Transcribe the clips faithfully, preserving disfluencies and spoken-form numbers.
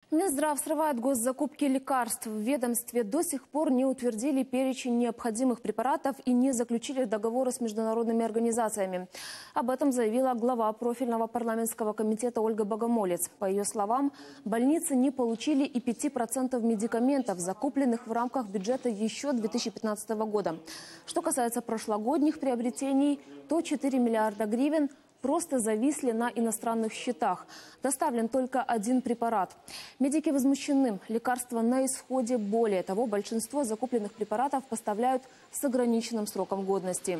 Минздрав срывает госзакупки лекарств. В ведомстве до сих пор не утвердили перечень необходимых препаратов и не заключили договоры с международными организациями. Об этом заявила глава профильного парламентского комитета Ольга Богомолец. По ее словам, больницы не получили и пяти процентов медикаментов, закупленных в рамках бюджета еще две тысячи пятнадцатого года. Что касается прошлогодних приобретений, то четыре миллиарда гривен просто зависли на иностранных счетах. Доставлен только один препарат. Медики возмущены. Лекарства на исходе. Более того, большинство закупленных препаратов поставляют с ограниченным сроком годности.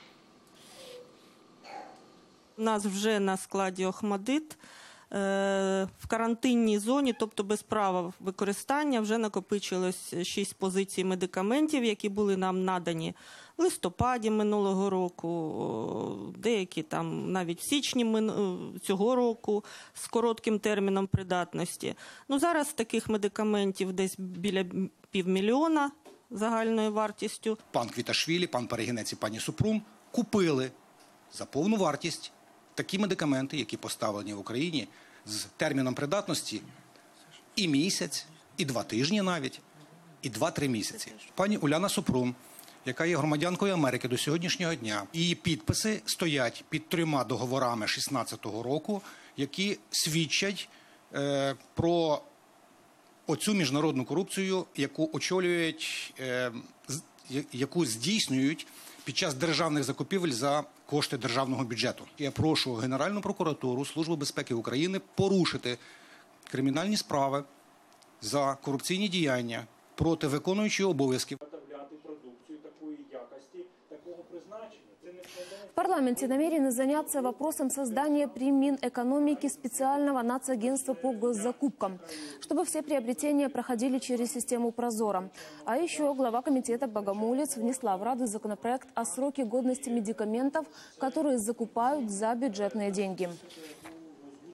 У нас вже на складі «Охмадит» в карантинній зоні, тобто без права використання, вже накопичилось шість позицій медикаментів, які були нам надані в листопаді минулого року, деякі там навіть в січні цього року з коротким терміном придатності. Ну, зараз таких медикаментів десь біля півмільйона загальною вартістю. Пан Квіташвілі, пан Перегінець і пані Супрун купили за повну вартість такі медикаменти, які поставлені в Україні з терміном придатності і місяць, і два тижні навіть, і два-три місяці. Пані Уляна Супрун, яка є громадянкою Америки до сьогоднішнього дня, її підписи стоять під трьома договорами шістнадцятого року, які свідчать е, про оцю міжнародну корупцію, яку очолюють, е, яку здійснюють під час державних закупівель за кошти державного бюджету. Я прошу Генеральну прокуратуру, Службу безпеки України порушити кримінальні справи за корупційні діяння проти виконуючого обов'язків. В парламенте намерены заняться вопросом создания при Минэкономике специального нацагентства по госзакупкам, чтобы все приобретения проходили через систему «Прозоро». А еще глава комитета Богомолец внесла в Раду законопроект о сроке годности медикаментов, которые закупают за бюджетные деньги.